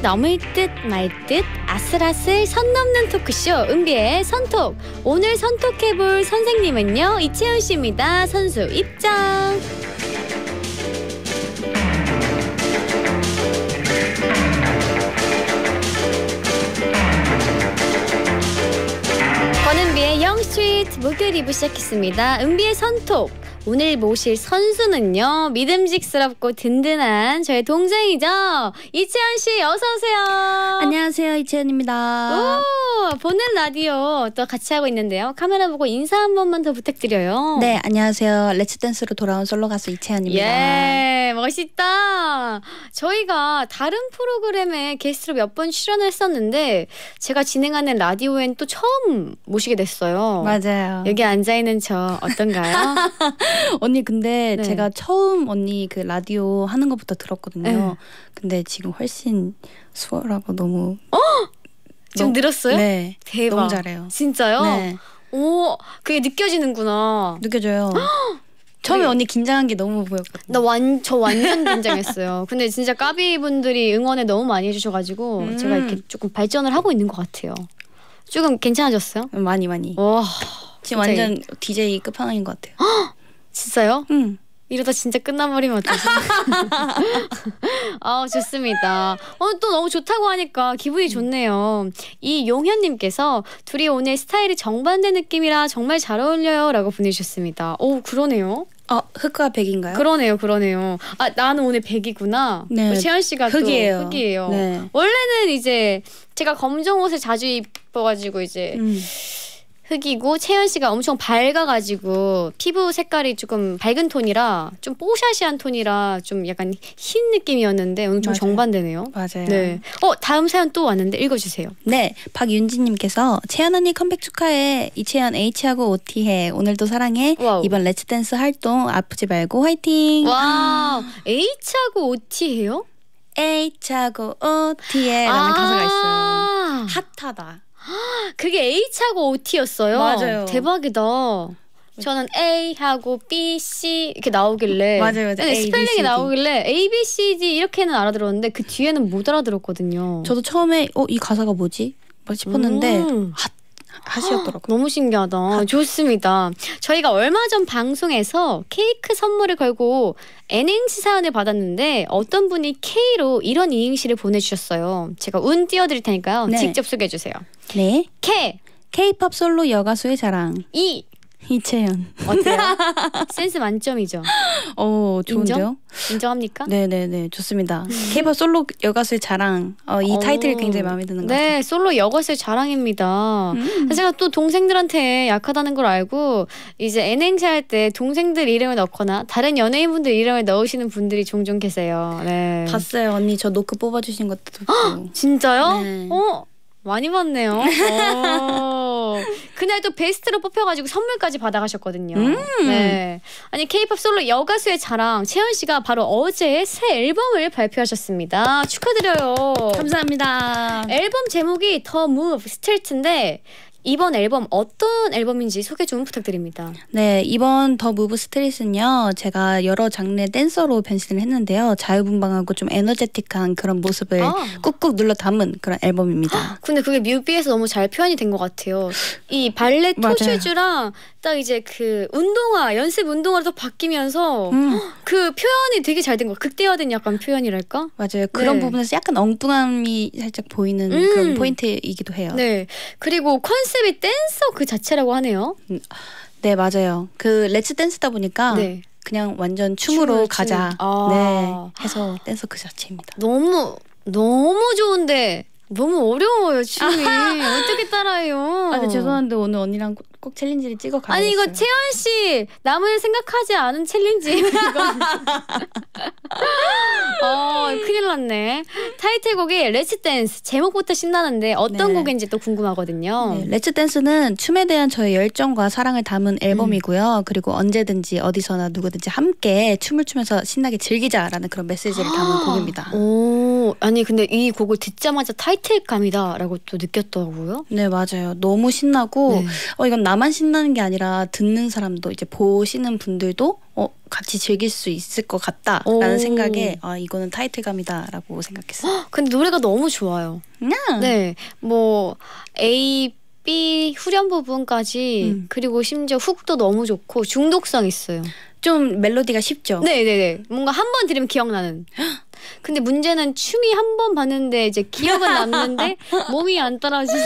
넘을 듯 말 듯 아슬아슬 선 넘는 토크쇼 은비의 선톡. 오늘 선톡해볼 선생님은요, 이채연 씨입니다. 선수 입장. 권은비의 영 스트리트 목요일 2부 시작했습니다. 은비의 선톡. 오늘 모실 선수는요, 믿음직스럽고 든든한 저의 동생이죠. 이채연 씨, 어서 오세요. 안녕하세요, 이채연입니다. 오, 보는 라디오 또 같이 하고 있는데요. 카메라 보고 인사 한 번만 더 부탁드려요. 네, 안녕하세요. 렛츠댄스로 돌아온 솔로 가수 이채연입니다. 예, 멋있다. 저희가 다른 프로그램에 게스트로 몇 번 출연을 했었는데 제가 진행하는 라디오엔 또 처음 모시게 됐어요. 맞아요. 여기 앉아있는 저 어떤가요? 언니 근데 네. 제가 처음 언니 그 라디오 하는 것부터 들었거든요. 네. 근데 지금 훨씬 수월하고 너무 좀 늘었어요? 네, 대박. 너무 잘해요. 진짜요? 네, 오, 그게 느껴지는구나. 느껴져요. 처음에 네. 언니 긴장한 게 너무 보였거든요. 저 완전 긴장했어요. 근데 진짜 까비분들이 응원을 너무 많이 해주셔가지고 제가 이렇게 조금 발전을 하고 있는 것 같아요. 조금 괜찮아졌어요? 많이. 와, 지금 진짜 완전 DJ 끝판왕인 것 같아요. 진짜요? 응. 이러다 진짜 끝나버리면 어떡하지? 아, 좋습니다. 또 너무 좋다고 하니까 기분이 좋네요. 이 용현님께서 둘이 오늘 스타일이 정반대 느낌이라 정말 잘 어울려요 라고 보내주셨습니다. 오, 그러네요. 흑과 백인가요? 그러네요. 아, 나는 오늘 백이구나. 네. 채연 씨가 흑이에요. 또 흑이에요. 네. 원래는 이제 제가 검정 옷을 자주 입어가지고 이제 흑이고, 채연 씨가 엄청 밝아가지고 피부 색깔이 조금 밝은 톤이라 좀 뽀샤시한 톤이라 좀 약간 흰 느낌이었는데 오늘 좀 맞아요. 정반대네요. 맞아요. 네. 다음 사연 또 왔는데 읽어주세요. 네, 박윤지님께서 채연 언니 컴백 축하해. 이채연 H하고 OT해. 오늘도 사랑해. 와우. 이번 렛츠댄스 활동 아프지 말고 화이팅. 와, H하고 OT 해요? H하고 OT해 라는 가사가 있어요. 핫하다. 그게 H하고 OT였어요? 맞아요. 대박이다. 저는 A하고 B, C 이렇게 나오길래 맞아요. 근데 A, B, 스펠링이 C, D. 나오길래 A, B, C, D 이렇게는 알아들었는데 그 뒤에는 못 알아들었거든요. 저도 처음에 이 가사가 뭐지? 막 싶었는데 핫이었더라고요. 너무 신기하다. 좋습니다. 저희가 얼마 전 방송에서 케이크 선물을 걸고 N행시 사연을 받았는데 어떤 분이 K로 이런 이행시를 보내주셨어요. 제가 운 띄워드릴 테니까요. 네. 직접 소개해주세요. 네. K, K-팝 솔로 여가수의 자랑. E. 이채연. 어때요? 센스 만점이죠. 좋은데요? 인정합니까? 네네네, 좋습니다. K-팝 솔로 여가수의 자랑. 이 타이틀이 굉장히 마음에 드는 것 같아요. 네, 솔로 여가수의 자랑입니다. 제가 또 동생들한테 약하다는 걸 알고 이제 N행시 할 때 동생들 이름을 넣거나 다른 연예인분들 이름을 넣으시는 분들이 종종 계세요. 네. 봤어요. 언니 저 노크 뽑아주신 것도 보고. 진짜요? 네. 많이 봤네요. 그날 또 베스트로 뽑혀가지고 선물까지 받아가셨거든요. 네. 아니, K-팝 솔로 여가수의 자랑 채연 씨가 바로 어제 새 앨범을 발표하셨습니다. 축하드려요. 감사합니다. 앨범 제목이 The Move Street인데 이번 앨범 어떤 앨범인지 소개 좀 부탁드립니다. 네, 이번 더 무브 스트릿은요, 제가 여러 장르의 댄서로 변신을 했는데요. 자유분방하고 좀 에너제틱한 그런 모습을 꾹꾹 눌러 담은 그런 앨범입니다. 근데 그게 뮤비에서 너무 잘 표현이 된 것 같아요. 이 발레 토슈즈랑 딱 이제 그 운동화, 연습 운동화로 바뀌면서 그 표현이 되게 잘 된 것 같아요. 극대화된 약간 표현이랄까? 맞아요. 그런 네. 부분에서 약간 엉뚱함이 살짝 보이는 그런 포인트이기도 해요. 네. 그리고 컨셉이 댄서 그 자체라고 하네요. 네, 맞아요. 그 렛츠 댄스다 보니까 네. 그냥 완전 춤으로 가자. 춤. 네, 해서 댄서 그 자체입니다. 너무 좋은데 너무 어려워요, 춤이. 어떻게 따라해요? 네, 죄송한데 오늘 언니랑 꼭 챌린지를 찍어 가야겠어요. 아니, 이거 채연 씨 남을 생각하지 않은 챌린지. 이거. 큰일 났네. 타이틀곡이 렛츠 댄스. 제목부터 신나는데 어떤 네. 곡인지 또 궁금하거든요. 네, 렛츠 댄스는 춤에 대한 저의 열정과 사랑을 담은 앨범이고요. 그리고 언제든지 어디서나 누구든지 함께 춤을 추면서 신나게 즐기자라는 그런 메시지를 담은 곡입니다. 아니 근데 이 곡을 듣자마자 타이틀감이다라고 또 느꼈더라고요. 네, 맞아요. 너무 신나고 네. 이건 나만 신나는 게 아니라 듣는 사람도 이제 보시는 분들도 같이 즐길 수 있을 것 같다라는 생각에 이거는 타이틀감이다라고 생각했어요. 근데 노래가 너무 좋아요. 네, 뭐 A, B 후렴 부분까지 그리고 심지어 훅도 너무 좋고 중독성 있어요. 좀 멜로디가 쉽죠? 네네네. 뭔가 한 번 들으면 기억나는. 근데 문제는 춤이 한 번 봤는데 이제 기억은 남는데 몸이 안 따라주는.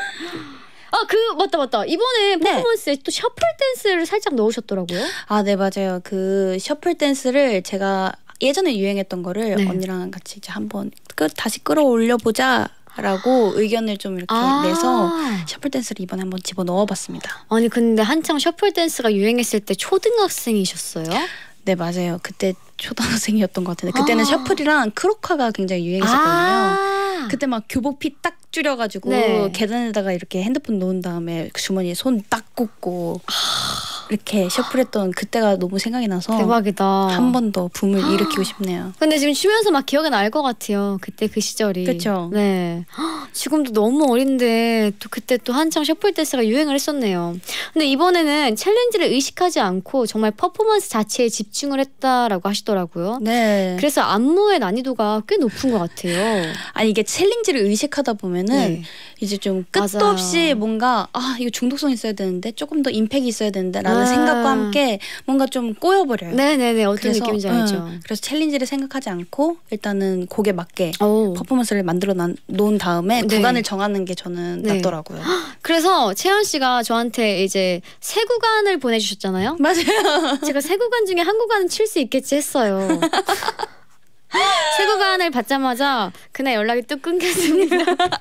맞다. 이번에 퍼포먼스에 또 셔플 댄스를 살짝 넣으셨더라고요. 네, 맞아요. 그 셔플 댄스를 제가 예전에 유행했던 거를 언니랑 같이 이제 한번 다시 끌어올려 보자라고 의견을 좀 이렇게 내서 셔플 댄스를 이번에 한번 집어 넣어봤습니다. 아니 근데 한창 셔플 댄스가 유행했을 때 초등학생이셨어요? 네, 맞아요. 그때 초등학생이었던 것 같은데 그때는 셔플이랑 크로카가 굉장히 유행했었거든요. 그때 막 교복피 딱 줄여가지고 계단에다가 이렇게 핸드폰 놓은 다음에 주머니에 손 딱 꽂고 이렇게 셔플했던 그때가 너무 생각이 나서 대박이다. 한 번 더 붐을 일으키고 싶네요. 근데 지금 추면서 막 기억이 날 것 같아요. 그때 그 시절이. 그렇죠. 네. 지금도 너무 어린데 또 그때 또 한창 셔플 댄스가 유행을 했었네요. 근데 이번에는 챌린지를 의식하지 않고 정말 퍼포먼스 자체에 집중을 했다라고 하시더라고요. 네. 그래서 안무의 난이도가 꽤 높은 것 같아요. 아니 이게 챌린지를 의식하다 보면은 이제 좀 끝도 없이 뭔가 이거 중독성 있어야 되는데 조금 더 임팩이 있어야 되는데 라는 생각과 함께 뭔가 좀 꼬여버려요. 네네네. 어떤 느낌인지 알죠. 그래서 챌린지를 생각하지 않고 일단은 곡에 맞게 퍼포먼스를 만들어 놓은 다음에 구간을 정하는 게 저는 낫더라고요. 그래서 채연 씨가 저한테 이제 세 구간을 보내주셨잖아요. 맞아요. 제가 세 구간 중에 한 구간은 칠 수 있겠지 했어요. 세 구간을 받자마자 그날 연락이 뚝 끊겼습니다.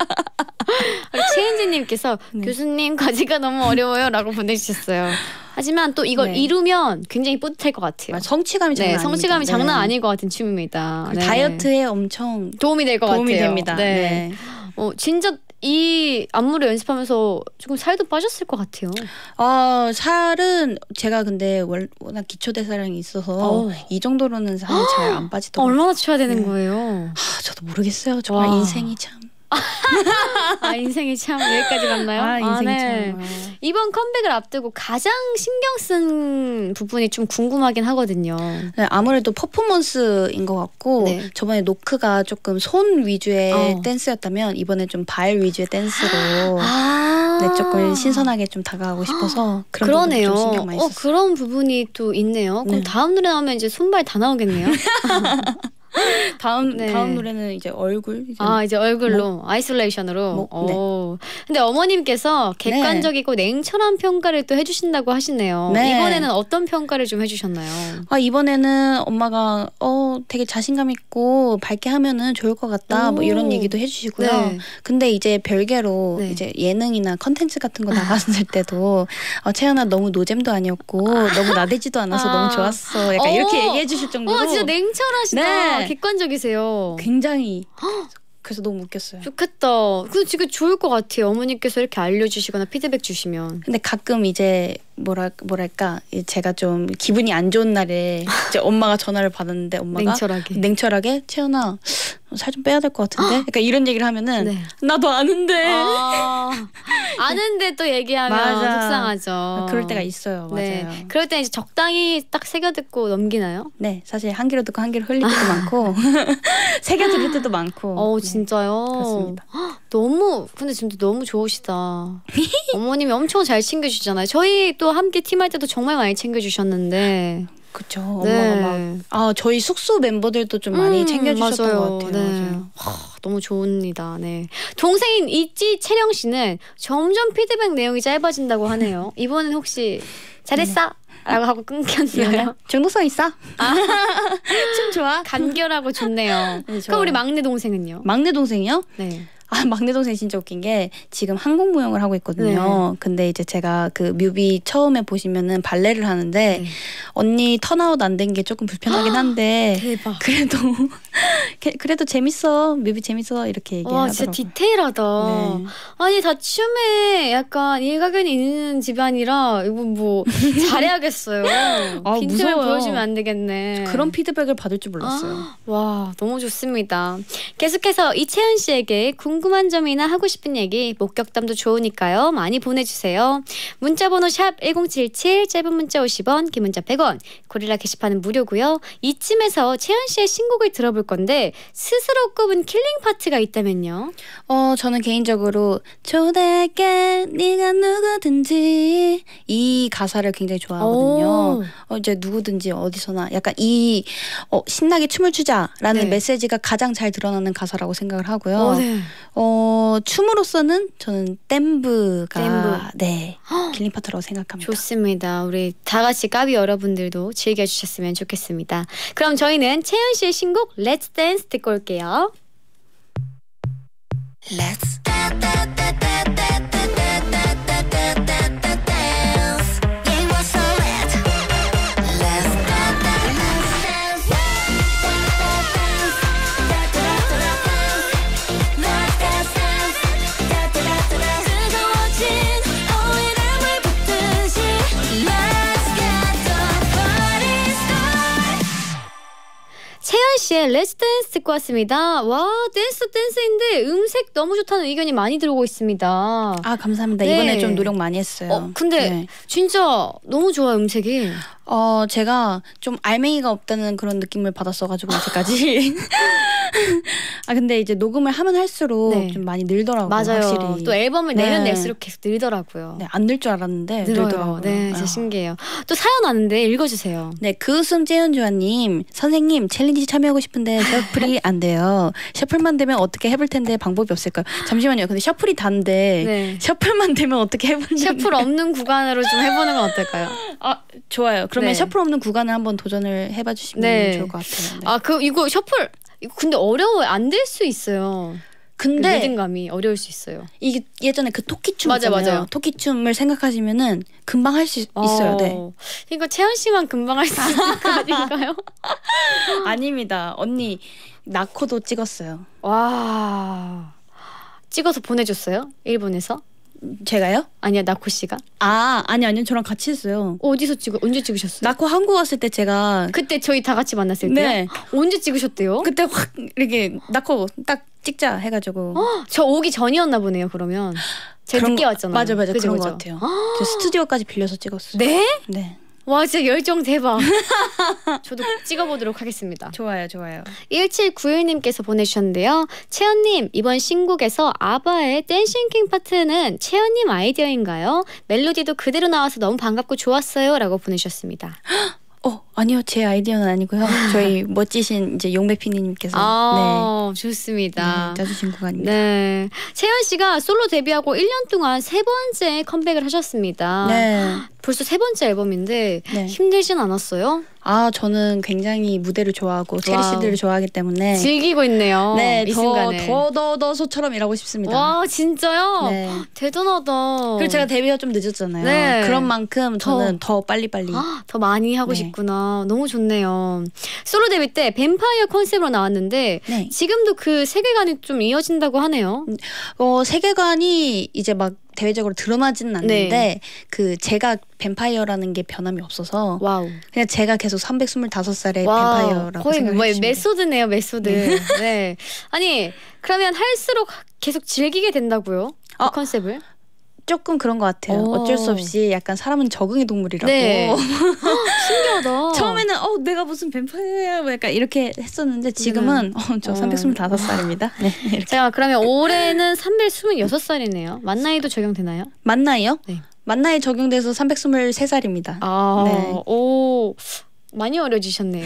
최은지님께서 교수님 과제가 너무 어려워요 라고 보내주셨어요. 하지만 또 이걸 이루면 굉장히 뿌듯할 것 같아요. 성취감이 장난 아닙니다. 성취감이 장난 아닐 것 같은 춤입니다. 다이어트에 엄청 도움이 될 것 같아요. 도움이 됩니다. 네. 진짜 이 안무를 연습하면서 조금 살도 빠졌을 것 같아요. 살은 제가 근데 워낙 기초대사량이 있어서 이 정도로는 살이 잘 안 빠지더라고요. 얼마나 쳐야 되는 거예요? 저도 모르겠어요. 정말 인생이 참. 인생이 참 여기까지 갔나요? 인생이 참. 이번 컴백을 앞두고 가장 신경 쓴 부분이 좀 궁금하긴 하거든요. 네, 아무래도 퍼포먼스인 것 같고 저번에 노크가 조금 손 위주의 댄스였다면 이번에 좀 발 위주의 댄스로 조금 신선하게 좀 다가가고 싶어서 그런 부분이 좀 신경 많이 썼어요. 그런 부분이 또 있네요. 그럼 다음 노래 나오면 이제 손발 다 나오겠네요. 다음 노래는 이제 얼굴 이제 얼굴로 아이솔레이션으로. 근데 어머님께서 객관적이고 냉철한 평가를 또 해주신다고 하시네요. 이번에는 어떤 평가를 좀 해주셨나요? 이번에는 엄마가 되게 자신감 있고 밝게 하면은 좋을 것 같다 뭐 이런 얘기도 해주시고요. 근데 이제 별개로 이제 예능이나 컨텐츠 같은 거 나갔을 때도 채연아 너무 노잼도 아니었고 너무 나대지도 않아서 너무 좋았어. 약간 이렇게 얘기해 주실 정도로. 진짜 냉철하시다. 객관적이세요. 굉장히. 그래서 너무 웃겼어요. 좋겠다. 근데 지금 좋을 것 같아요. 어머니께서 이렇게 알려주시거나 피드백 주시면. 근데 가끔 이제 뭐랄까 제가 좀 기분이 안 좋은 날에 이제 엄마가 전화를 받았는데 엄마가 냉철하게 채연아 살 좀 빼야 될 것 같은데 약간 이런 얘기를 하면은 나도 아는데 아는데 또 얘기하면 속상하죠. 그럴 때가 있어요. 맞아요. 그럴 때 이제 적당히 딱 새겨 듣고 넘기나요? 네, 사실 한 귀로 듣고 한 귀로 흘릴 때도 많고 새겨 들을 때도 많고. 진짜요? 그렇습니다. 근데 진짜 너무 좋으시다. 어머님이 엄청 잘 챙겨주잖아요. 저희 또 함께 팀할 때도 정말 많이 챙겨주셨는데. 그렇죠. 엄마가 막 저희 숙소 멤버들도 좀 많이 챙겨주셨던 것 같아요. 맞아요. 너무 좋습니다. 동생인 있지 채령 씨는 점점 피드백 내용이 짧아진다고 하네요. 이번엔 혹시 잘했어? 라고 하고 끊겼나요? 중독성 있어. 춤 좋아. 간결하고 좋네요. 그럼 우리 막내 동생은요? 막내 동생이요? 네. 막내 동생이 진짜 웃긴 게 지금 항공무용을 하고 있거든요. 근데 이제 제가 그 뮤비 처음에 보시면은 발레를 하는데 언니 턴아웃 안 된 게 조금 불편하긴 한데 대박. 그래도 그래도 재밌어. 뮤비 재밌어. 이렇게 얘기하더라고요. 와, 진짜 디테일하다. 네. 아니, 다 춤에 약간 일가견이 있는 집안이라 이거 뭐 잘해야겠어요. 빈틈을 보여주면 안 되겠네. 그런 피드백을 받을 줄 몰랐어요. 와, 너무 좋습니다. 계속해서 이채연 씨에게 궁금한 점이나 하고 싶은 얘기, 목격담도 좋으니까요. 많이 보내주세요. 문자번호 샵 1077, 짧은 문자 50원, 긴 문자 100원, 고릴라 게시판은 무료고요. 이쯤에서 채연 씨의 신곡을 들어볼 건데 스스로 꼽은 킬링 파트가 있다면요? 저는 개인적으로 초대할게 네가 누구든지 이 가사를 굉장히 좋아하거든요. 이제 누구든지 어디서나 약간 이 신나게 춤을 추자라는 네. 메시지가 가장 잘 드러나는 가사라고 생각을 하고요. 네. 춤으로서는 저는 댐브가 네 킬링 파트라고 생각합니다. 좋습니다. 우리 다 같이 까비 여러분들도 즐겨주셨으면 좋겠습니다. 그럼 저희는 채연 씨의 신곡 Let's Dance 듣고 올게요. Let's 채연 씨의 Let's Dance 듣고 왔습니다. 와, 댄스인데 음색 너무 좋다는 의견이 많이 들어오고 있습니다. 아, 감사합니다. 네. 이번에 좀 노력 많이 했어요. 근데 네. 진짜 너무 좋아요, 음색이. 제가 좀 알맹이가 없다는 그런 느낌을 받았어가지고 이제까지. 근데 이제 녹음을 하면 할수록 네. 좀 많이 늘더라고요. 맞아요. 확실히. 또 앨범을 내면 낼수록 계속 늘더라고요. 네, 안 늘 줄 알았는데 늘더라고요. 네, 진짜 신기해요. 또 사연 왔는데 읽어주세요. 네, 그웃음 째연주아님, 선생님 챌린지 참여하고 싶은데 셔플이 안 돼요. 셔플만 되면 어떻게 해볼 텐데 방법이 없을까요? 잠시만요. 근데 셔플이 단데 네. 셔플만 되면 어떻게 해볼 텐데? 셔플 없는 구간으로 좀 해보는 건 어떨까요? 좋아요. 그러면 네. 셔플 없는 구간을 한번 도전을 해봐 주시면 네. 좋을 것 같아요. 네. 이거 셔플 이거 근데 어려워요. 안 될 수 있어요. 근데 그 리듬감이 어려울 수 있어요. 이게 예전에 그 토끼춤 있잖아요. 맞아요. 토끼춤을 생각하시면은 금방 할 수 있어요. 네. 이거 채연 씨만 금방 할 수 있는 거 아닌가요? 아닙니다. 언니 나코도 찍었어요. 와, 찍어서 보내줬어요? 일본에서? 제가요? 아니야, 나코 씨가? 아니요. 저랑 같이 했어요. 언제 찍으셨어요? 나코 한국 왔을 때 제가 그때 저희 다 같이 만났을 때요? 네. 언제 찍으셨대요? 그때 확 이렇게 나코 딱 찍자 해가지고. 저 오기 전이었나 보네요. 그러면 제가 늦게 왔잖아요. 맞아. 그런 것 같아요. 저 스튜디오까지 빌려서 찍었어요. 네? 네. 와, 진짜 열정 대박. 저도 찍어보도록 하겠습니다. 좋아요. 1791님께서 보내주셨는데요. 채연님, 이번 신곡에서 아바의 댄싱킹 파트는 채연님 아이디어인가요? 멜로디도 그대로 나와서 너무 반갑고 좋았어요 라고 보내주셨습니다. 아니요. 제 아이디어는 아니고요. 저희 멋지신 이제 용배 PD님께서 네. 좋습니다. 네, 짜주신 구간입니다. 네. 채연 씨가 솔로 데뷔하고 1년 동안 3번째 컴백을 하셨습니다. 네. 벌써 3번째 앨범인데 네. 힘들진 않았어요? 저는 굉장히 무대를 좋아하고 체리 씨들을 좋아하기 때문에 즐기고 있네요. 네, 더 소처럼 일하고 싶습니다. 와, 진짜요? 네. 대단하다. 그리고 제가 데뷔가 좀 늦었잖아요. 네. 그런 만큼 저는 더 빨리빨리 더 많이 하고 싶구나. 너무 좋네요. 솔로 데뷔 때 뱀파이어 컨셉으로 나왔는데 네. 지금도 그 세계관이 좀 이어진다고 하네요. 세계관이 이제 막 대외적으로 드러나지는 않는데 네. 그 제가 뱀파이어라는 게 변함이 없어서 와우. 그냥 제가 계속 325살의 뱀파이어라고 거의 생각해주시면 메소드네요. 메소드. 네. 아니 그러면 할수록 계속 즐기게 된다고요? 그 컨셉을? 조금 그런 것 같아요. 어쩔 수 없이 약간 사람은 적응의 동물이라고. 네. 신기하다. 처음에는 내가 무슨 뱀파이어야 뭐 약간 이렇게 했었는데 지금은 저 325살입니다. 네. 자, 그러면 올해는 326살이네요. 만 나이도 적용되나요? 만 나이요? 네. 만 나이 적용돼서 323살입니다. 네. 오. 많이 어려지셨네요.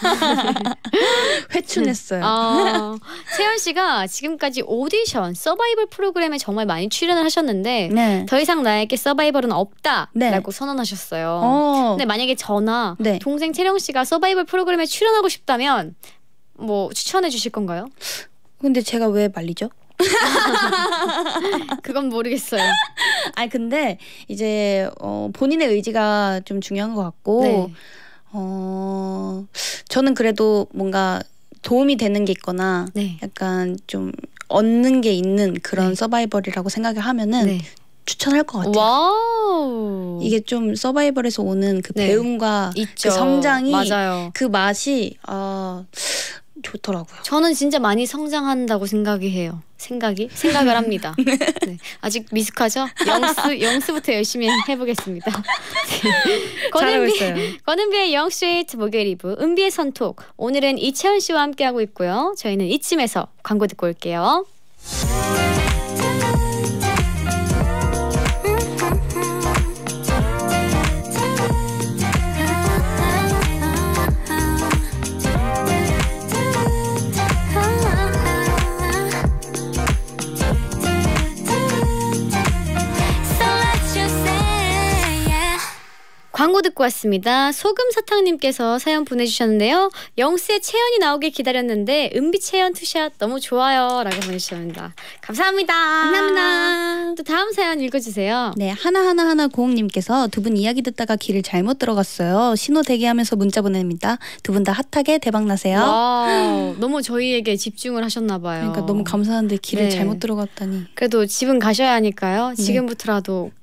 회춘했어요. 채연 씨가 지금까지 오디션, 서바이벌 프로그램에 정말 많이 출연을 하셨는데 네. 더 이상 나에게 서바이벌은 없다라고 네. 선언하셨어요. 근데 만약에 저나 네. 동생 채령 씨가 서바이벌 프로그램에 출연하고 싶다면 뭐 추천해 주실 건가요? 근데 제가 왜 말리죠? 그건 모르겠어요. 근데 이제 본인의 의지가 좀 중요한 것 같고 네. 저는 그래도 뭔가 도움이 되는 게 있거나 네. 약간 좀 얻는 게 있는 그런 네. 서바이벌이라고 생각을 하면은 네. 추천할 것 같아요. 와우. 이게 좀 서바이벌에서 오는 그 네. 배움과 있죠. 그 성장이 맞아요. 그 맛이 좋더라고요. 저는 진짜 많이 성장한다고 생각을 합니다. 네. 아직 미숙하죠? 영수부터 열심히 해보겠습니다. 잘하고 있어요. 권은비의 영스트레이트 목요일 2부 은비의 선톡. 오늘은 이채연 씨와 함께하고 있고요. 저희는 이쯤에서 광고 듣고 올게요. 광고 듣고 왔습니다. 소금사탕님께서 사연 보내주셨는데요. 영스의 채연이 나오길 기다렸는데 은비 채연 투샷 너무 좋아요 라고 보내주셨습니다. 감사합니다. 감사합니다. 또 다음 사연 읽어주세요. 네, 하나하나하나공님께서 두 분 이야기 듣다가 길을 잘못 들어갔어요. 신호 대기하면서 문자 보냅니다. 두 분 다 핫하게 대박나세요. 와우, 너무 저희에게 집중을 하셨나 봐요. 그러니까 너무 감사한데 길을 네. 잘못 들어갔다니. 그래도 집은 가셔야 하니까요. 지금부터라도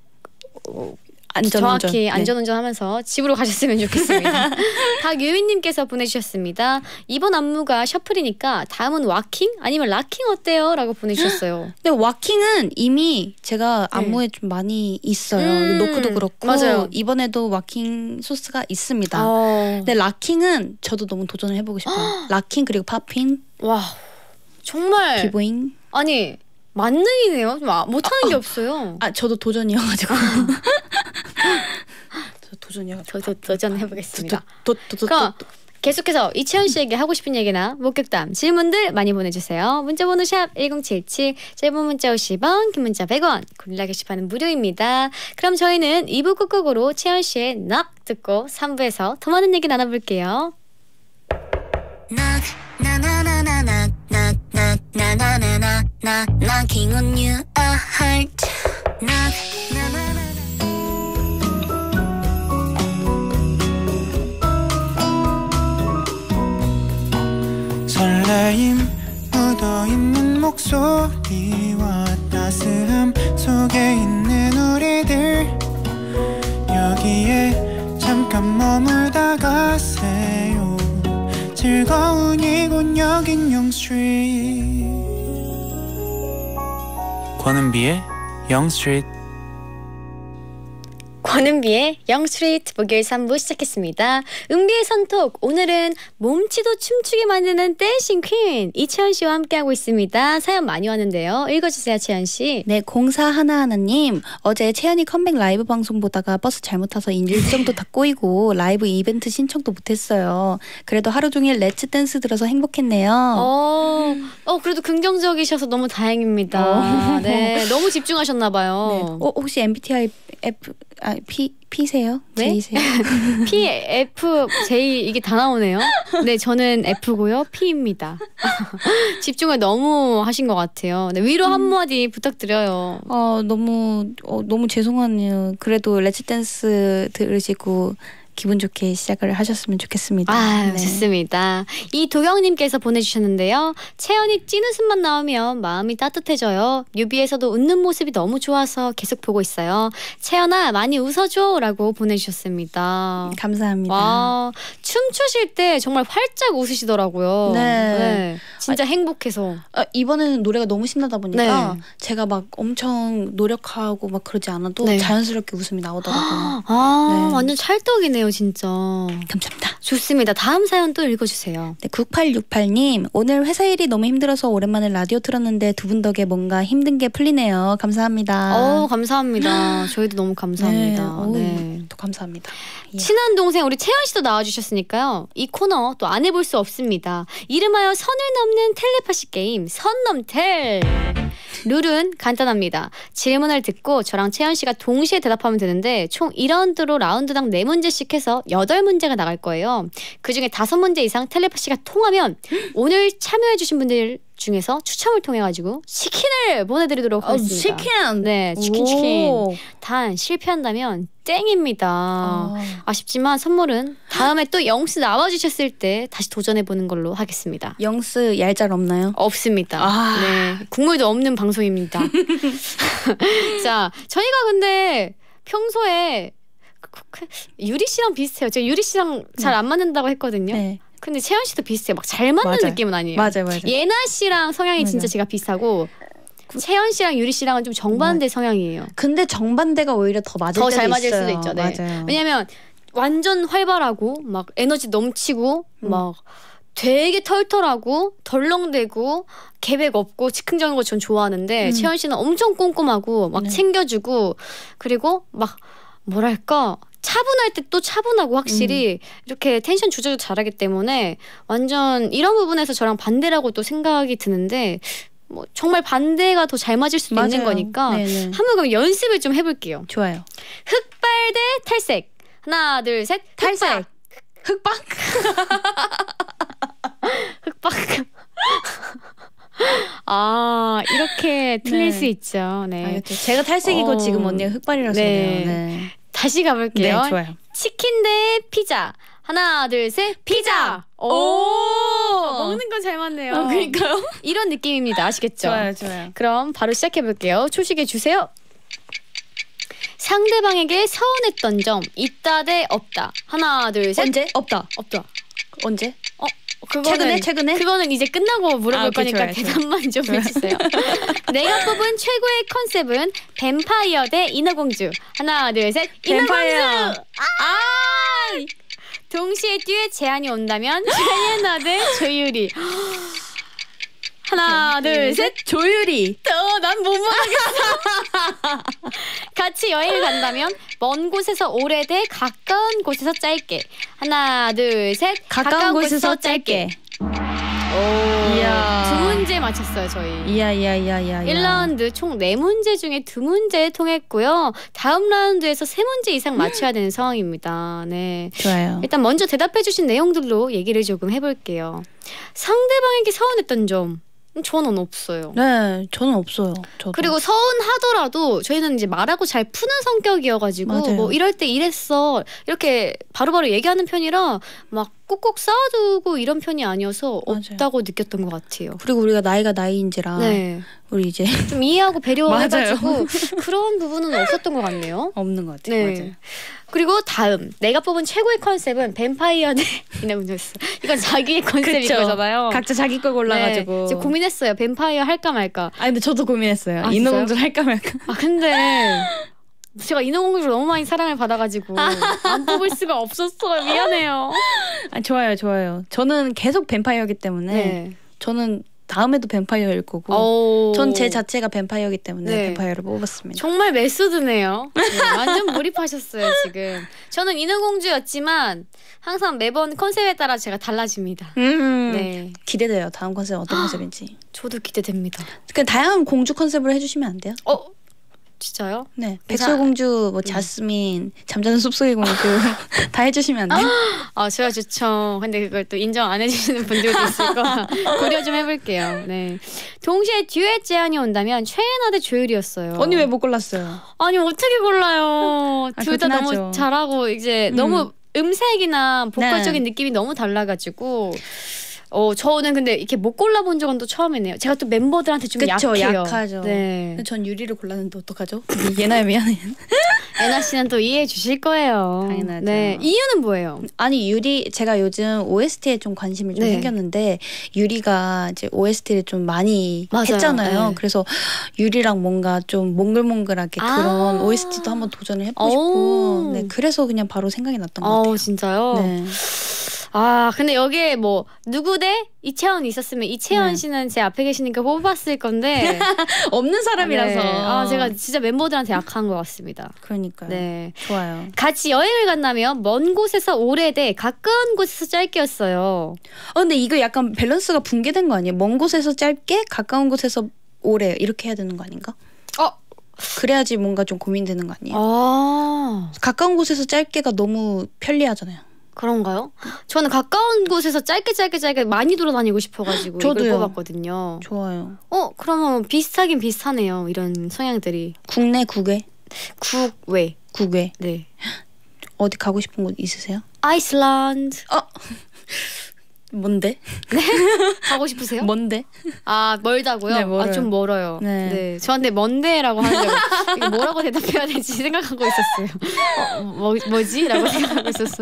정확히 안전운전하면서 집으로 가셨으면 좋겠습니다. 박유인님께서 보내주셨습니다. 이번 안무가 셔플이니까 다음은 와킹 아니면 락킹 어때요? 라고 보내주셨어요. 근데 와킹은 이미 제가 안무에 좀 많이 있어요. 노크도 그렇고 맞아요. 이번에도 와킹 소스가 있습니다. 근데 근데 락킹은 저도 너무 도전을 해보고 싶어요. 락킹 그리고 팝핀. 와 정말 비보잉. 아니 만능이네요. 못하는 게 없어요. 저도 도전이어가지고. 저도 도전해보겠습니다. 그럼 계속해서 이채연 씨에게 하고 싶은 얘기나 목격담, 질문들 많이 보내주세요. 문자번호 샵 1077, 짧은 문자 50원, 긴 문자 100원, 고릴라 게시판은 무료입니다. 그럼 저희는 2부 끝곡으로 채연 씨의 낙 듣고 3부에서 더 많은 얘기 나눠볼게요. Knocking on you a heart. 설레임 묻어있는 목소리와 따스함 속에 있는 우리들 여기에 잠깐 머물다 가세요. 즐거운 이곳 여긴 영스트리트. 권은비의 영스트리트. 권은비의 영스트리트 목요일 3부 시작했습니다. 은비의 선톡, 오늘은 몸치도 춤추게 만드는 댄싱 퀸 이채연 씨와 함께하고 있습니다. 사연 많이 왔는데요. 읽어주세요, 채연 씨. 네, 0411님. 어제 채연이 컴백 라이브 방송 보다가 버스 잘못 타서 일정도 다 꼬이고 라이브 이벤트 신청도 못했어요. 그래도 하루 종일 렛츠 댄스 들어서 행복했네요. 그래도 긍정적이셔서 너무 다행입니다. 네, 너무 집중하셨나 봐요. 네. 혹시 MBTI P세요? 네? J세요? P, F, J 이게 다 나오네요. 네, 저는 F고요. P입니다. 집중을 너무 하신 것 같아요. 네, 위로 한마디 부탁드려요. 너무 죄송하네요. 그래도 렛츠 댄스 들으시고 기분 좋게 시작을 하셨으면 좋겠습니다. 네. 좋습니다. 이도경님께서 보내주셨는데요. 채연이 찐웃음만 나오면 마음이 따뜻해져요. 뮤비에서도 웃는 모습이 너무 좋아서 계속 보고 있어요. 채연아 많이 웃어줘 라고 보내주셨습니다. 감사합니다. 와, 춤추실 때 정말 활짝 웃으시더라고요. 네. 진짜 행복해서. 이번에는 노래가 너무 신나다 보니까 네. 제가 막 엄청 노력하고 막 그러지 않아도 네. 자연스럽게 웃음이 나오더라고요. 네. 완전 찰떡이네요. 진짜. 감사합니다. 좋습니다. 다음 사연 또 읽어주세요. 네, 9868님. 오늘 회사 일이 너무 힘들어서 오랜만에 라디오 틀었는데 두 분 덕에 뭔가 힘든 게 풀리네요. 감사합니다. 감사합니다. 저희도 너무 감사합니다. 네. 또 감사합니다. 예. 친한 동생 우리 채연 씨도 나와주셨으니까요. 이 코너 또 안 해볼 수 없습니다. 이름하여 선을 넘는 텔레파시 게임 선넘텔. 룰은 간단합니다. 질문을 듣고 저랑 채연 씨가 동시에 대답하면 되는데 총 2라운드로 라운드당 4문제씩 해서 8문제가 나갈 거예요. 그중에 5문제 이상 텔레파시가 통하면 오늘 참여해주신 분들 중에서 추첨을 통해 가지고 치킨을 보내드리도록 하겠습니다. 치킨. 네, 치킨. 단 실패한다면 땡입니다. 아쉽지만 선물은 다음에 또 영스 나와주셨을 때 다시 도전해보는 걸로 하겠습니다. 영스 얄짤 없나요? 없습니다. 네, 국물도 없는 방송입니다. 자, 저희가 근데 평소에 유리 씨랑 비슷해요. 제가 유리 씨랑 잘 안 맞는다고 했거든요. 네. 근데 채연 씨도 비슷해요. 막 잘 맞는 맞아요. 느낌은 아니에요. 맞아요. 예나 씨랑 성향이 진짜 제가 비슷하고 채연 씨랑 유리 씨랑은 좀 정반대 성향이에요. 근데 정반대가 오히려 더 맞을 때도 더 잘 맞을 있어요. 수도 있죠. 네. 맞아요. 왜냐면 완전 활발하고 막 에너지 넘치고 막 되게 털털하고 덜렁대고 계획 없고 즉흥적인 거 전 좋아하는데 채연 씨는 엄청 꼼꼼하고 막 챙겨주고 그리고 막 뭐랄까 차분할 때 또 차분하고 확실히 이렇게 텐션 조절도 잘하기 때문에 완전 이런 부분에서 저랑 반대라고 또 생각이 드는데 뭐 정말 반대가 더 잘 맞을 수도 있는 거니까 네네. 한번 그럼 연습을 좀 해볼게요. 좋아요. 흑발 대 탈색. 하나 둘 셋. 탈색. 흑박. 흑박. 아 이렇게 틀릴 수 있죠. 네. 제가 탈색이고 지금 언니가 흑발이라서 그래요. 네. 다시 가볼게요. 네, 좋아요. 치킨 대 피자. 하나, 둘, 셋. 피자. 오, 먹는 건 잘 맞네요. 그러니까요. 이런 느낌입니다. 아시겠죠? 좋아요. 그럼 바로 시작해 볼게요. 초식해 주세요. 상대방에게 서운했던 점 있다 대 없다. 하나, 둘, 셋. 언제? 없다. 언제? 최근에? 그거는 이제 끝나고 물어볼 거니까 좋아요. 대답만 좀 해주세요. 내가 뽑은 최고의 컨셉은 뱀파이어 대 인어공주. 하나, 둘, 셋. 인어공주. 동시에 듀엣 제안이 온다면 최예나 대 조유리. 하나, 둘, 셋. 조유리. 난 못 말하겠어. 같이 여행을 간다면 먼 곳에서 오래 대 가까운 곳에서 짧게. 하나, 둘, 셋. 가까운 곳에서 짧게. 이야. 2문제 맞췄어요, 저희. 이야. 1라운드 총 4문제 중에 2문제 통했고요. 다음 라운드에서 3문제 이상 맞춰야 되는 상황입니다. 네. 좋아요. 일단 먼저 대답해 주신 내용들로 얘기를 조금 해볼게요. 상대방에게 서운했던 점. 저는 없어요. 네, 저는 없어요. 저도. 그리고 서운하더라도 저희는 이제 말하고 잘 푸는 성격이어가지고 맞아요. 뭐 이럴 때 이랬어 이렇게 바로바로 얘기하는 편이라 막 꼭꼭 쌓아두고 이런 편이 아니어서 없다고 느꼈던 것 같아요. 그리고 우리가 나이가 나이인지라 우리 이제 좀 이해하고 배려해가지고 그런 부분은 없었던 것 같네요. 없는 것 같아요. 네. 맞아요. 그리고 다음 내가 뽑은 최고의 컨셉은 뱀파이어 대 인어공주였어. 이건 자기의 컨셉인 거잖아요. 각자 자기 걸 골라가지고 이제 고민했어요. 뱀파이어 할까 말까. 근데 저도 고민했어요. 인어공주를 할까 말까. 근데 제가 인어공주를 너무 많이 사랑을 받아가지고 안 뽑을 수가 없었어요. 미안해요. 좋아요. 저는 계속 뱀파이어이기 때문에 저는 다음에도 뱀파이어일 거고 전 제 자체가 뱀파이어이기 때문에 뱀파이어를 뽑았습니다. 정말 메소드네요. 완전 몰입하셨어요 지금. 저는 인어공주였지만 항상 매번 컨셉에 따라 제가 달라집니다. 네. 기대돼요. 다음 컨셉 어떤 컨셉인지. 저도 기대됩니다. 그 다양한 공주 컨셉으로 해주시면 안 돼요? 진짜요? 네. 백설공주, 뭐 자스민, 잠자는 숲속의 공주 다 해주시면 안 돼요? 제가 좋죠. 근데 그걸 또 인정 안 해주시는 분들도 있을 거라 고려 좀 해볼게요. 네. 동시에 듀엣 제안이 온다면 최애나 대 조율이었어요. 언니 왜 못 골랐어요? 아니 어떻게 골라요? 둘 다 너무 잘하고 이제 너무 음색이나 보컬적인 느낌이 너무 달라가지고. 저는 근데 이렇게 못 골라본 적은 또 처음이네요. 제가 또 멤버들한테 좀 약해요. 약하죠. 네. 전 유리를 골랐는데 어떡하죠? 예나야 미안해. 예나 씨는 또 이해해 주실 거예요. 당연하죠. 네. 이유는 뭐예요? 아니 제가 요즘 OST에 좀 관심이 좀 생겼는데 유리가 이제 OST를 좀 많이 했잖아요. 그래서 유리랑 뭔가 좀 몽글몽글하게 그런 OST도 한번 도전을 해보고 싶고 그래서 그냥 바로 생각이 났던 것 같아요. 진짜요? 네. 근데 여기에 뭐 누구 대 이채원 있었으면 이채원 씨는 제 앞에 계시니까 뽑았을 건데 없는 사람이라서 제가 진짜 멤버들한테 약한 것 같습니다. 그러니까요. 네. 좋아요. 같이 여행을 간다면 먼 곳에서 오래 대 가까운 곳에서 짧게였어요. 근데 이거 약간 밸런스가 붕괴된 거 아니에요? 먼 곳에서 짧게 가까운 곳에서 오래 이렇게 해야 되는 거 아닌가? 그래야지 뭔가 좀 고민되는 거 아니에요? 가까운 곳에서 짧게가 너무 편리하잖아요. 그런가요? 저는 가까운 곳에서 짧게 많이 돌아다니고 싶어가지고 저도요. 이걸 뽑았거든요. 좋아요. 그러면 비슷하긴 비슷하네요. 이런 성향들이. 국내 국외? 국외. 국외. 네. 어디 가고 싶은 곳 있으세요? 아이슬란드. 뭔데? 네? 가고 싶으세요? 뭔데? 멀다고요? 네, 멀어요. 좀 멀어요. 네. 네. 저한테 뭔데라고 하는데 이거 뭐라고 대답해야 될지 생각하고 있었어요. 뭐지? 라고 생각하고 있었어요.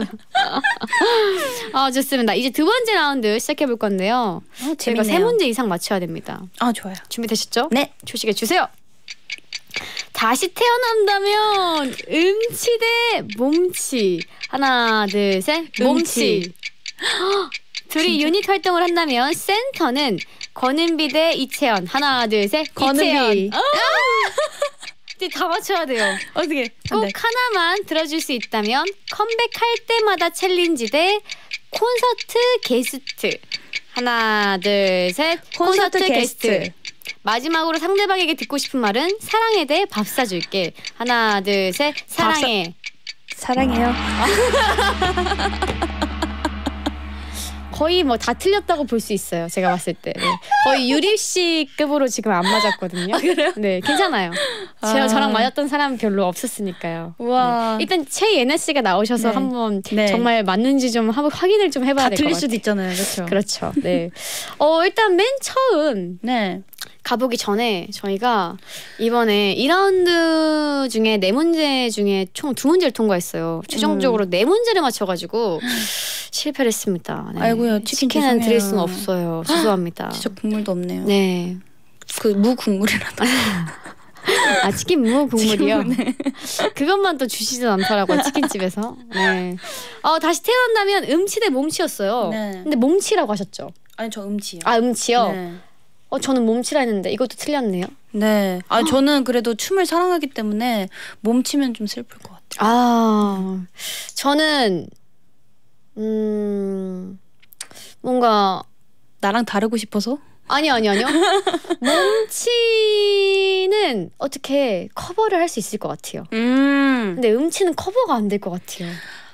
좋습니다. 이제 두 번째 라운드 시작해 볼 건데요. 저희가 재밌네요. 3문제 이상 맞춰야 됩니다. 좋아요. 준비되셨죠? 네. 초식에 주세요. 다시 태어난다면 음치 대 몸치. 하나, 둘, 셋. 몸치. 둘이 유닛 활동을 한다면 센터는 권은비 대 이채연. 하나, 둘, 셋. 권은비. 이채연. 이제 다 맞춰야 돼요. 어떻게? 꼭 하나만 들어줄 수 있다면 컴백할 때마다 챌린지 대 콘서트 게스트. 하나, 둘, 셋. 콘서트 게스트. 마지막으로 상대방에게 듣고 싶은 말은 사랑해 대 밥 사줄게. 하나, 둘, 셋. 사랑해. 사랑해요. 거의 뭐 다 틀렸다고 볼 수 있어요. 제가 봤을 때. 네. 거의 유리 씨급으로 지금 안 맞았거든요. 그래요? 네, 괜찮아요. 저랑 맞았던 사람 별로 없었으니까요. 우와. 네. 일단 최예나 씨가 나오셔서 네. 한번 네. 정말 맞는지 좀 확인을 좀 해봐야 될 것 같아요. 틀릴 수도 있잖아요. 그렇죠. 그렇죠. 네. 일단 맨 처음 네. 가보기 전에 저희가 이번에 2라운드 중에 4문제 중에 총 2문제를 통과했어요. 최종적으로 4문제를 맞춰가지고 실패를 했습니다. 네. 아이고요. 치킨은 드릴 수는 없어요. 죄송합니다. 진짜 국물도 없네요. 네. 그 무국물이라도. 치킨 무 국물이요? 그것만 또 주시진 않더라고요. 치킨집에서. 네. 다시 태어난다면 음치 대 몸치였어요. 네. 근데 몸치라고 하셨죠? 아니 저 음치요. 음치요? 네. 저는 몸치라 했는데 이것도 틀렸네요. 네. 저는 그래도 춤을 사랑하기 때문에 몸치면 좀 슬플 것 같아요. 저는 뭔가 나랑 다르고 싶어서? 아니요. 몸치는 어떻게 커버를 할 수 있을 것 같아요. 근데 음치는 커버가 안 될 것 같아요.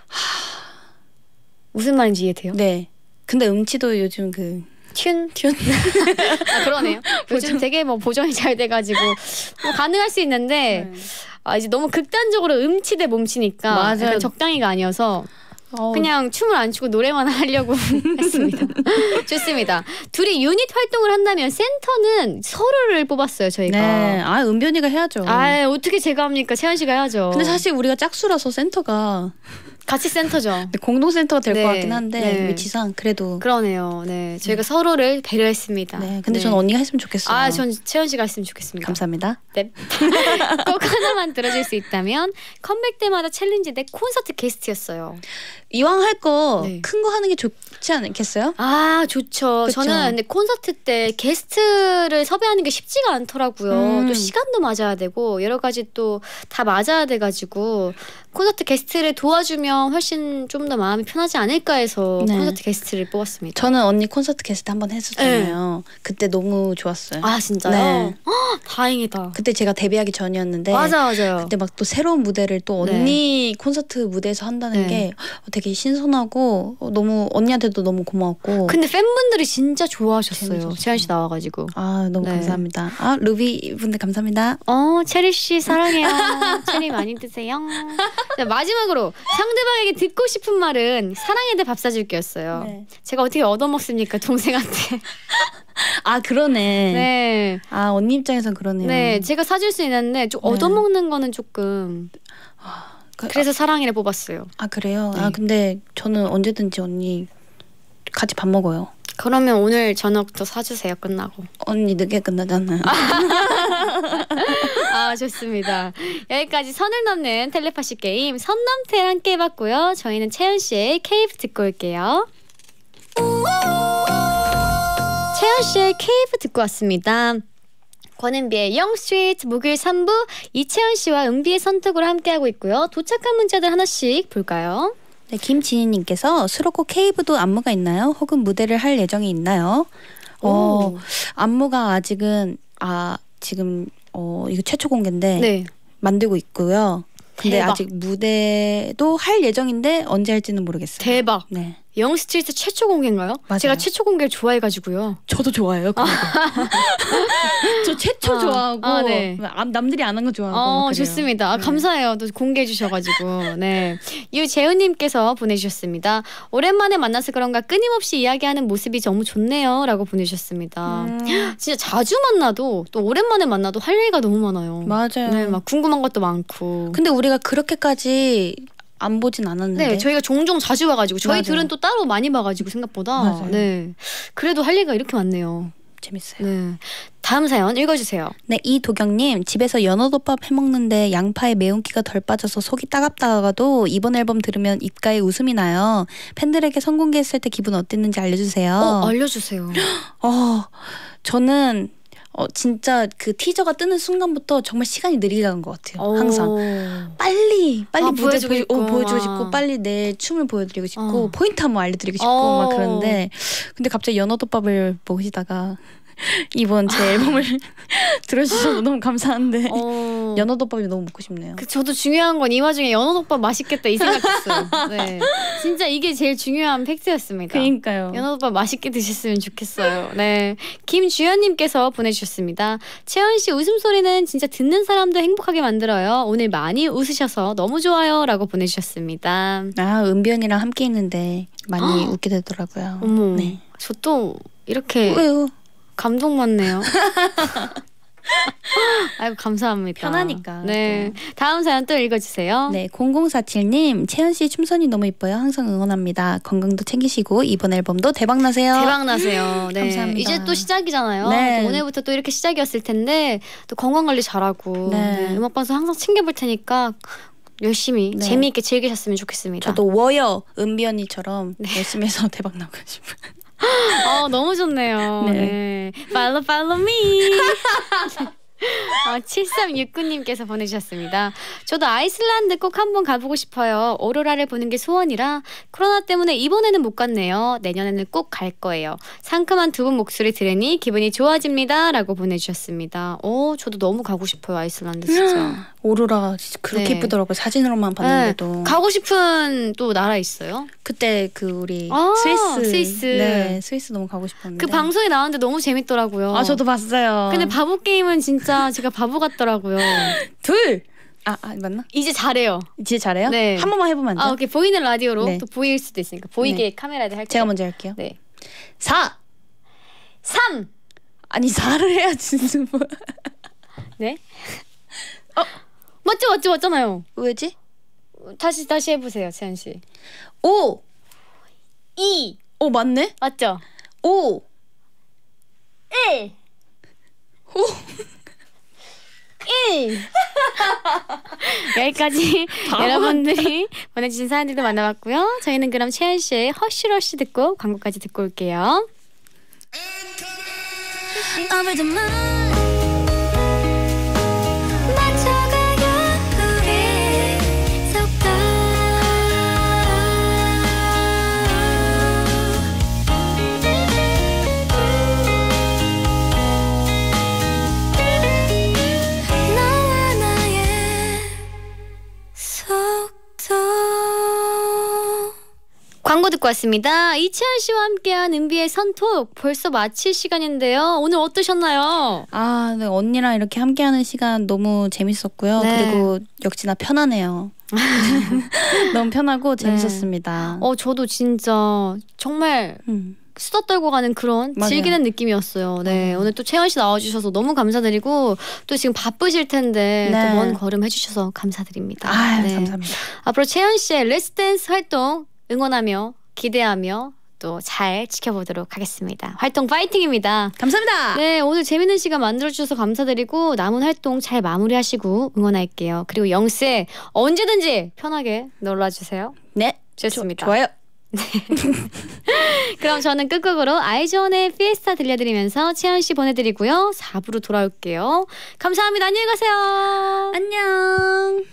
무슨 말인지 이해돼요? 네. 근데 음치도 요즘 튠? 그러네요. 요즘 되게 보정이 잘 돼가지고 가능할 수 있는데 이제 너무 극단적으로 음치 대 몸치니까 맞아요. 적당히가 아니어서 그냥 춤을 안 추고 노래만 하려고 했습니다. 좋습니다. 둘이 유닛 활동을 한다면 센터는 서로를 뽑았어요. 저희가. 네. 은변이가 해야죠. 어떻게 제가 합니까? 채연 씨가 해야죠. 근데 사실 우리가 짝수라서 센터가 같이 센터죠. 공동 센터가 될 것 네. 같긴 한데 네. 위치상 그래도. 그러네요. 네, 저희가 서로를 배려했습니다. 네. 근데 전 언니가 했으면 좋겠어요. 전 채연 씨가 했으면 좋겠습니다. 감사합니다. 네. 꼭 하나만 들어줄 수 있다면 컴백 때마다 챌린지 대 콘서트 게스트였어요. 이왕 할 거 큰 거 네. 하는 게 좋지 않겠어요? 좋죠. 그쵸? 저는 근데 콘서트 때 게스트를 섭외하는 게 쉽지가 않더라고요. 또 시간도 맞아야 되고 여러 가지 또 다 맞아야 돼가지고 콘서트 게스트를 도와주면 훨씬 좀 더 마음이 편하지 않을까 해서 네. 콘서트 게스트를 뽑았습니다. 저는 언니 콘서트 게스트 한번 했었잖아요. 그때 너무 좋았어요. 진짜요? 네. 다행이다. 그때 제가 데뷔하기 전이었는데 맞아요. 그때 막 또 새로운 무대를 또 언니 콘서트 무대에서 한다는 게 되게 신선하고 너무 언니한테도 너무 고마웠고. 근데 팬분들이 진짜 좋아하셨어요. 재밌었어요. 채연 씨 나와가지고. 너무 네. 감사합니다. 루비 분들 감사합니다. 체리 씨 사랑해요. 체리 많이 드세요. 자, 마지막으로 상대방에게 듣고 싶은 말은 사랑해 대 밥 사줄게였어요. 네. 제가 어떻게 얻어먹습니까 동생한테. 그러네. 네. 언니 입장에선 그러네요. 네, 제가 사줄 수 있는데 좀 얻어먹는 거는 조금. 그래서 사랑이를 뽑았어요. 그래요? 네. 근데 저는 언제든지 언니 같이 밥 먹어요. 그러면 오늘 저녁도 사주세요. 끝나고. 언니 늦게 끝나잖아요. 좋습니다. 여기까지 선을 넘는 텔레파시 게임 선넘태랑 함께 해봤고요. 저희는 채연 씨의 케이프 듣고 올게요. 채연 씨의 케이프 듣고 왔습니다. 권은비의 영 스트리트 목요일 3부 이채연 씨와 은비의 선택으로 함께하고 있고요. 도착한 문자들 하나씩 볼까요? 네, 김진희님께서 수록곡 케이브도 안무가 있나요? 혹은 무대를 할 예정이 있나요? 안무가 아직은 지금 이거 최초 공개인데 네. 만들고 있고요. 근데 대박. 아직 무대도 할 예정인데 언제 할지는 모르겠어요. 대박. 네. 영스트리트 최초 공개인가요? 맞아요. 제가 최초 공개를 좋아해가지고요. 저도 좋아해요. 저 최초 좋아하고 네. 남들이 안 한 거 좋아하고. 그래요. 좋습니다. 네. 감사해요. 또 공개해 주셔가지고. 네. 유재훈님께서 보내주셨습니다. 오랜만에 만나서 그런가 끊임없이 이야기하는 모습이 너무 좋네요. 라고 보내주셨습니다. 진짜 자주 만나도 또 오랜만에 만나도 할 얘기가 너무 많아요. 맞아요. 네, 막 궁금한 것도 많고. 근데 우리가 그렇게까지 안 보진 않았는데. 네, 저희가 종종 자주 와가지고 저희 맞아요. 둘은 또 따로 많이 봐가지고 생각보다. 맞아요. 네, 그래도 할 얘기가 이렇게 많네요. 재밌어요. 네, 다음 사연 읽어주세요. 네, 이도경님 집에서 연어덮밥 해먹는데 양파에 매운기가 덜 빠져서 속이 따갑다가도 이번 앨범 들으면 입가에 웃음이 나요. 팬들에게 선공개했을 때 기분 어땠는지 알려주세요. 알려주세요. 저는 진짜 그 티저가 뜨는 순간부터 정말 시간이 느리게 간 것 같아요. 항상 빨리 무대 보여주고 싶고 빨리 내 춤을 보여드리고 싶고 포인트 한번 알려드리고 싶고 막 그런데 근데 갑자기 연어덮밥을 보시다가 이번 제 앨범을 들어주셔서 너무 감사한데 연어덮밥이 너무 먹고 싶네요. 저도 중요한 건 이 와중에 연어덮밥 맛있겠다 이 생각했어요. 네, 진짜 이게 제일 중요한 팩트였습니다. 그러니까요. 연어덮밥 맛있게 드셨으면 좋겠어요. 네, 김주연님께서 보내주셨습니다. 채연 씨 웃음소리는 진짜 듣는 사람도 행복하게 만들어요. 오늘 많이 웃으셔서 너무 좋아요. 라고 보내주셨습니다. 은변이랑 함께 있는데 많이 웃게 되더라고요. 어머, 네. 저 또 이렇게 왜요? 감동받네요. 아이고 감사합니다. 편하니까. 네, 다음 사연 또 읽어주세요. 네, 0047님 채연씨 춤선이 너무 이뻐요. 항상 응원합니다. 건강도 챙기시고 이번 앨범도 대박나세요. 대박나세요. 네. 감사합니다. 이제 또 시작이잖아요. 네. 또 오늘부터 또 이렇게 시작이었을 텐데 또 건강관리 잘하고 네. 음악방송 항상 챙겨볼 테니까 열심히 재미있게 즐기셨으면 좋겠습니다. 저도 워여 은비 언니처럼 열심히 해서 대박나고 싶어요. 너무 좋네요. 네. Follow me. 7369님께서 보내주셨습니다. 저도 아이슬란드 꼭 한번 가보고 싶어요. 오로라를 보는 게 소원이라 코로나 때문에 이번에는 못 갔네요. 내년에는 꼭 갈 거예요. 상큼한 두 분 목소리 들으니 기분이 좋아집니다. 라고 보내주셨습니다. 저도 너무 가고 싶어요. 아이슬란드 진짜. 오로라 진짜 그렇게 예쁘더라고요. 사진으로만 봤는데도. 가고 싶은 또 나라 있어요? 그때 그 우리 스위스. 네, 스위스 너무 가고 싶었는데. 그 방송에 나왔는데 너무 재밌더라고요. 저도 봤어요. 근데 바보 게임은 진짜 제가 바보 같더라고요. 맞나? 이제 잘해요. 이제 잘해요? 네. 한 번만 해보면 안 돼요? 오케이. 보이는 라디오로 또 보일 수도 있으니까 보이게 카메라에 할게요. 제가 먼저 할게요. 네. 4 3 아니 4를 해야지. 네? 맞잖아요. 왜지? 다시 해보세요, 채연 씨. 5 2 맞네? 맞죠? 5 1 1 여기까지 여러분들이 보내주신 사연들도 만나봤고요. 저희는 그럼 채연 씨의 허쉬러쉬 듣고 광고까지 듣고 올게요. 광고 듣고 왔습니다. 이채연 씨와 함께한 은비의 선톡 벌써 마칠 시간인데요. 오늘 어떠셨나요? 네, 언니랑 이렇게 함께하는 시간 너무 재밌었고요. 그리고 역시나 편하네요. 너무 편하고 재밌었습니다. 저도 진짜 정말 수다 떨고 가는 그런 즐기는 느낌이었어요. 네, 오늘 또 채연 씨 나와주셔서 너무 감사드리고 또 지금 바쁘실 텐데 또 먼 걸음 해주셔서 감사드립니다. 감사합니다. 앞으로 채연 씨의 렛츠댄스 활동 응원하며 기대하며 또 잘 지켜보도록 하겠습니다. 활동 파이팅입니다. 감사합니다. 네, 오늘 재밌는 시간 만들어주셔서 감사드리고 남은 활동 잘 마무리하시고 응원할게요. 그리고 영스에 언제든지 편하게 놀러주세요. 네, 좋습니다. 좋아요. 그럼 저는 끝곡으로 아이즈원의 피에스타 들려드리면서 채연 씨 보내드리고요. 4부로 돌아올게요. 감사합니다. 안녕히 가세요. 안녕.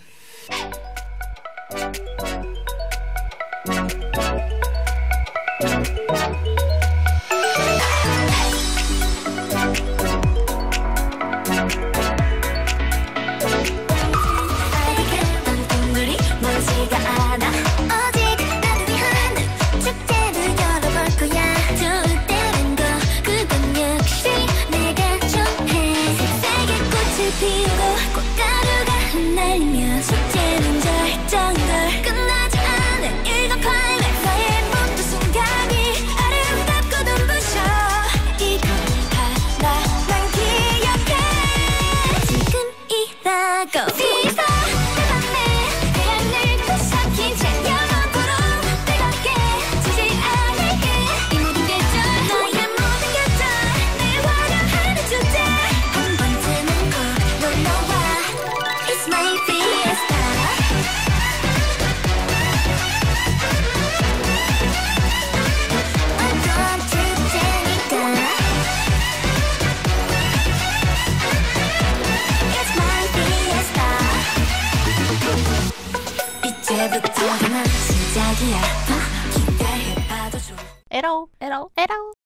거기에 더 기대해봐도 좋아. 에러 에러 에러